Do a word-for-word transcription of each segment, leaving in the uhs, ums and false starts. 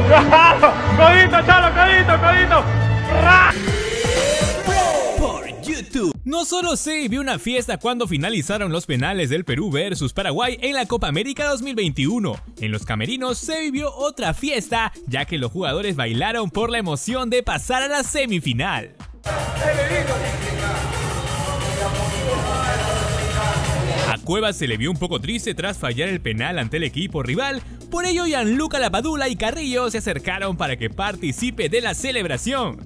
Codito, chalo, codito, codito. Por YouTube. No solo se vivió una fiesta cuando finalizaron los penales del Perú versus Paraguay en la Copa América dos mil veintiuno. En los camerinos se vivió otra fiesta, ya que los jugadores bailaron por la emoción de pasar a la semifinal. A Cuevas se le vio un poco triste tras fallar el penal ante el equipo rival, por ello Gianluca Lapadula y Carrillo se acercaron para que participe de la celebración.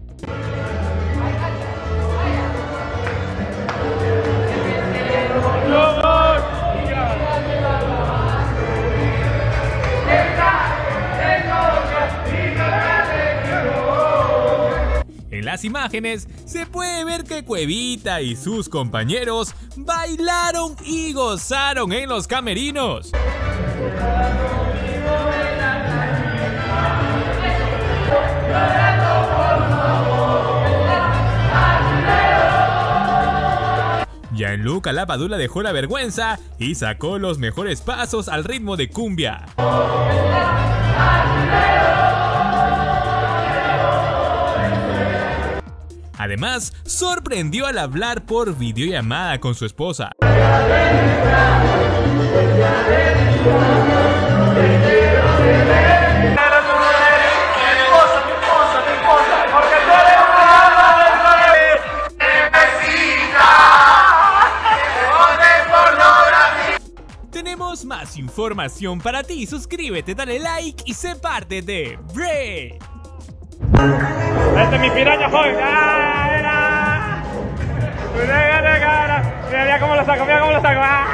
En las imágenes se puede ver que Cuevita y sus compañeros bailaron y gozaron en los camerinos. Gianluca Lapadula dejó la vergüenza y sacó los mejores pasos al ritmo de cumbia. Además, sorprendió al hablar por videollamada con su esposa. Tenemos más información para ti. Suscríbete, dale like y sé parte de Bre. Este es mi piraña, joven. ¡Ah, era! Mira cómo lo saco, mira cómo lo saco. ¡Ah!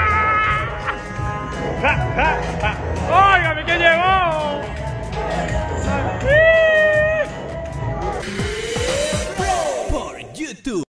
¡Óigame, que llegó! Por YouTube.